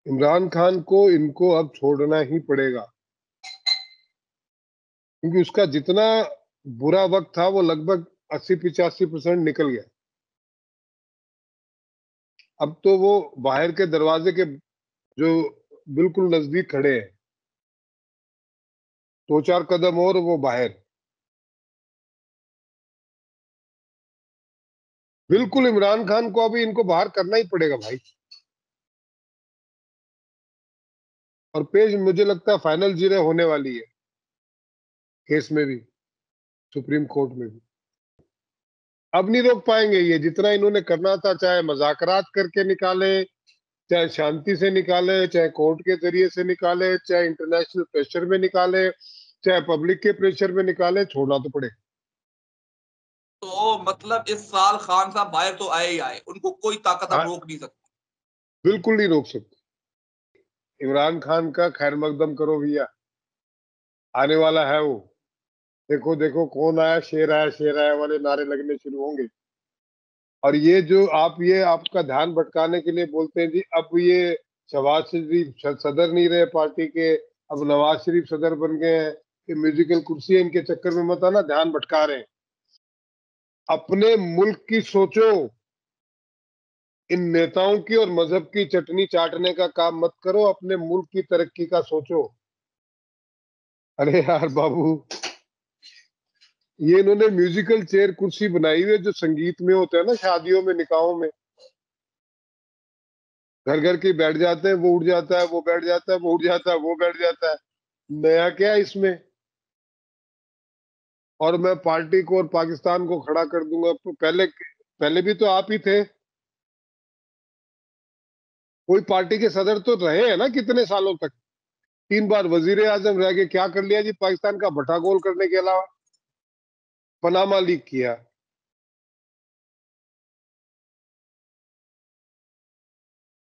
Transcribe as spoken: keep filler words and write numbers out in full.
इमरान खान को इनको अब छोड़ना ही पड़ेगा, क्योंकि उसका जितना बुरा वक्त था वो लगभग अस्सी पिचासी परसेंट निकल गया। अब तो वो बाहर के दरवाजे के जो बिल्कुल नजदीक खड़े हैं, दो चार कदम और वो बाहर। बिल्कुल इमरान खान को अभी इनको बाहर करना ही पड़ेगा भाई। और पेज मुझे लगता है फाइनल जीरे होने वाली है केस में भी, सुप्रीम कोर्ट में भी। अब नहीं रोक पाएंगे ये, जितना इन्होंने करना था, चाहे मजाकरात करके निकाले, चाहे शांति से निकाले, चाहे कोर्ट के जरिए से निकाले, चाहे इंटरनेशनल प्रेशर में निकाले, चाहे पब्लिक के प्रेशर में निकाले, छोड़ना तो पड़ेगा। तो मतलब इस साल खान साहब बाहर तो आए ही आए, उनको कोई ताकत अब हाँ, रोक नहीं सकती। बिल्कुल नहीं रोक सकते। इमरान खान का खैर मकदम करो भैया, आने वाला है वो। देखो देखो कौन आया, शेर आया शेर आया वाले नारे लगने शुरू होंगे। और ये जो आप ये आपका ध्यान भटकाने के लिए बोलते हैं जी, अब ये शहबाज शरीफ सदर नहीं रहे पार्टी के, अब नवाज शरीफ सदर बन गए हैं, ये म्यूजिकल कुर्सी है, इनके चक्कर में मत आना, ध्यान भटका रहे हैं। अपने मुल्क की सोचो, इन नेताओं की और मजहब की चटनी चाटने का काम मत करो, अपने मुल्क की तरक्की का सोचो। अरे यार बाबू, ये इन्होंने म्यूजिकल चेयर कुर्सी बनाई हुई है, जो संगीत में होता है ना, शादियों में निकाहों में, घर घर के बैठ जाते हैं, वो उठ जाता है, वो बैठ जाता है, वो उठ जाता है, वो बैठ जाता है। नया क्या है इसमें? और मैं पार्टी को और पाकिस्तान को खड़ा कर दूंगा। पहले पहले भी तो आप ही थे, कोई पार्टी के सदर तो रहे हैं ना कितने सालों तक। तीन बार वजीर आजम रह के क्या कर लिया जी पाकिस्तान का भट्टा गोल करने के अलावा? पनामा लीक किया,